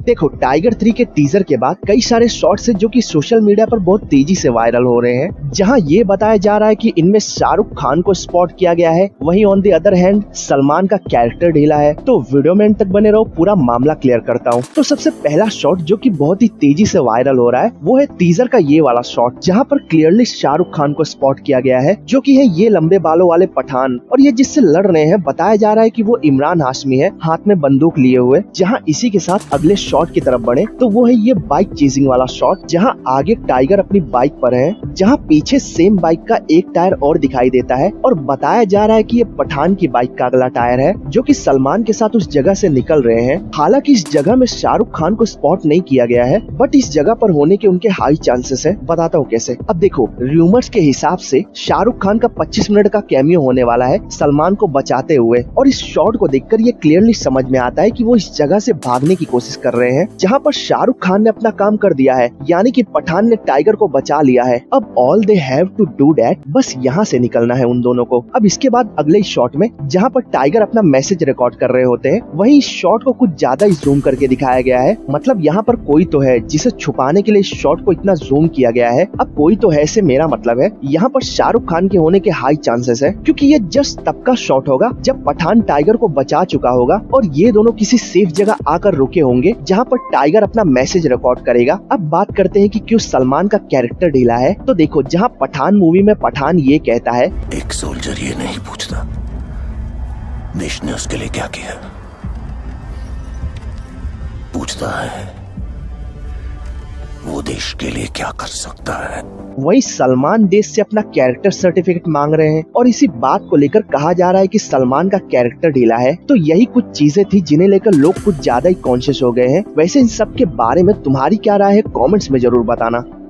देखो टाइगर 3 के टीजर के बाद कई सारे शॉट्स हैं जो कि सोशल मीडिया पर बहुत तेजी से वायरल हो रहे हैं, जहां ये बताया जा रहा है कि इनमें शाहरुख खान को स्पॉट किया गया है, वहीं on the other hand Salman का कैरेक्टर ढीला है। तो वीडियो में अंत तक बने रहो, पूरा मामला क्लियर करता हूँ। तो सबसे पहला शॉट जो कि बहुत ही तेजी से वायरल हो रहा है वो है टीजर का ये वाला शॉट, जहाँ पर क्लियरली शाहरुख खान को स्पॉट किया गया है, जो कि है ये लंबे बालों वाले पठान, और ये जिससे लड़ रहे हैं बताया जा रहा है कि वो इमरान हाशमी है, हाथ में बंदूक लिए हुए। जहाँ इसी के साथ अगले शॉट की तरफ बढ़े तो वो है ये बाइक चेजिंग वाला शॉट, जहाँ आगे टाइगर अपनी बाइक पर है, जहाँ पीछे सेम बाइक का एक टायर और दिखाई देता है, और बताया जा रहा है कि ये पठान की बाइक का अगला टायर है, जो कि सलमान के साथ उस जगह से निकल रहे हैं। हालांकि इस जगह में शाहरुख खान को स्पॉट नहीं किया गया है, बट इस जगह पर होने के उनके हाई चांसेस है। बताता हूँ कैसे। अब देखो रूमर्स के हिसाब से शाहरुख खान का 25 मिनट का कैमियो होने वाला है सलमान को बचाते हुए, और इस शॉट को देखकर ये क्लियरली समझ में आता है कि वो इस जगह से भागने की कोशिश कर रहे हैं, जहाँ पर शाहरुख खान ने अपना काम कर दिया है, यानी कि पठान ने टाइगर को बचा लिया है। अब all they have to do that, बस यहाँ से निकलना है उन दोनों को। अब इसके बाद अगले शॉट में जहाँ पर टाइगर अपना मैसेज रिकॉर्ड कर रहे होते हैं, वहीं इस शॉट को कुछ ज्यादा ही जूम करके दिखाया गया है। मतलब यहाँ पर कोई तो है जिसे छुपाने के लिए इस शॉट को इतना जूम किया गया है। अब कोई तो है से मेरा मतलब है यहाँ पर शाहरुख खान के होने के हाई चांसेस है, क्योंकि ये जस्ट तब का शॉट होगा जब पठान टाइगर को बचा चुका होगा और ये दोनों किसी सेफ जगह आकर रुके होंगे, जहाँ पर टाइगर अपना मैसेज रिकॉर्ड करेगा। अब बात करते हैं कि क्यों सलमान का कैरेक्टर ढीला है। तो देखो जहाँ पठान मूवी में पठान ये कहता है, एक सोल्जर ये नहीं पूछता देश ने उसके लिए क्या किया, पूछता है वो देश के लिए क्या कर सकता है। वही सलमान देश से अपना कैरेक्टर सर्टिफिकेट मांग रहे हैं, और इसी बात को लेकर कहा जा रहा है कि सलमान का कैरेक्टर ढीला है। तो यही कुछ चीजें थी जिन्हें लेकर लोग कुछ ज्यादा ही कॉन्शियस हो गए हैं। वैसे इन सब के बारे में तुम्हारी क्या राय है, कमेंट्स में जरूर बताना।